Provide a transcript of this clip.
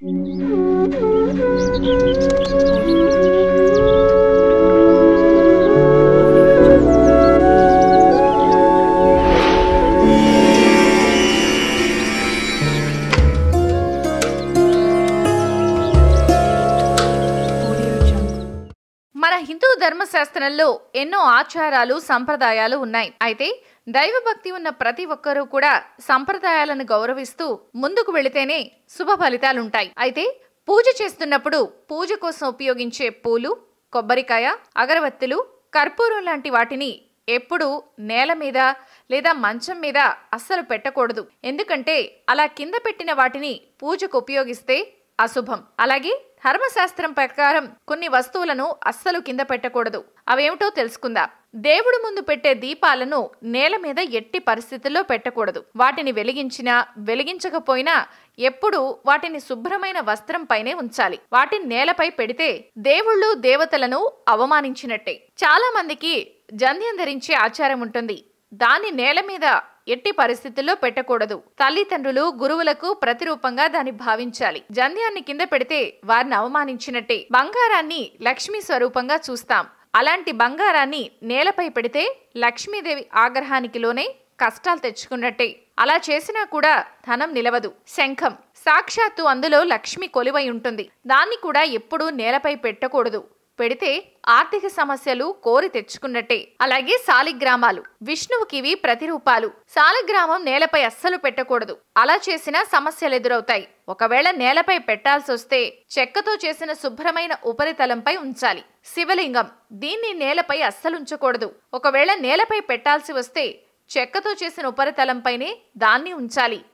మన హిందూ ధర్మశాస్త్రంలో ఎన్నో ఆచారాలు సంప్రదాయాలు ఉన్నాయి. అయితే దైవభక్తి ఉన్న ప్రతి ఒక్కరూ కూడా సంప్రదాయాలను గౌరవిస్తూ ముందుకు వెళితేనే శుభ ఫలితాలుంటాయి. అయితే పూజ చేస్తున్నప్పుడు పూజ కోసం ఉపయోగించే పూలు, కొబ్బరికాయ, అగరవత్తులు, కర్పూరం లాంటి వాటిని ఎప్పుడూ నేల మీద లేదా మంచం మీద అస్సలు పెట్టకూడదు. ఎందుకంటే అలా కింద పెట్టిన వాటిని పూజకు ఉపయోగిస్తే అశుభం. అలాగే ధర్మశాస్త్రం ప్రకారం కొన్ని వస్తువులను అస్సలు కింద పెట్టకూడదు. అవేమిటో తెలుసుకుందాం. దేవుడి ముందు పెట్టే దీపాలను నేల మీద ఎట్టి పరిస్థితుల్లో పెట్టకూడదు. వాటిని వెలిగించినా వెలిగించకపోయినా ఎప్పుడూ వాటిని శుభ్రమైన వస్త్రం పైనే ఉంచాలి. వాటిని నేలపై పెడితే దేవుళ్ళు దేవతలను అవమానించినట్టే. చాలా మందికి జంధ్యం ధరించే ఆచారం ఉంటుంది. దాన్ని నేల మీద ఎట్టి పరిస్థితుల్లో పెట్టకూడదు. తల్లిదండ్రులు, గురువులకు ప్రతిరూపంగా దాన్ని భావించాలి. జంధ్యాన్ని కింద పెడితే వారిని అవమానించినట్టే. బంగారాన్ని లక్ష్మీ స్వరూపంగా చూస్తాం. అలాంటి బంగారాన్ని నేలపై పెడితే లక్ష్మీదేవి ఆగ్రహానికి లోనే కష్టాలు తెచ్చుకున్నట్టే. అలా చేసినా కూడా ధనం నిలవదు. శంఖం సాక్షాత్తు అందులో లక్ష్మి కొలువై ఉంటుంది. దాన్ని కూడా ఎప్పుడూ నేలపై పెట్టకూడదు. పెడితే ఆర్థిక సమస్యలు కోరి తెచ్చుకున్నట్టే. అలాగే సాలిగ్రామాలు విష్ణువుకివి ప్రతిరూపాలు. సాలిగ్రామం నేలపై అస్సలు పెట్టకూడదు. అలా చేసినా సమస్యలు ఎదురవుతాయి. ఒకవేళ నేలపై పెట్టాల్సి వస్తే చెక్కతో చేసిన శుభ్రమైన ఉపరితలంపై ఉంచాలి. శివలింగం దీన్ని నేలపై అస్సలు ఉంచకూడదు. ఒకవేళ నేలపై పెట్టాల్సి వస్తే చెక్కతో చేసిన ఉపరితలంపైనే దాన్ని ఉంచాలి.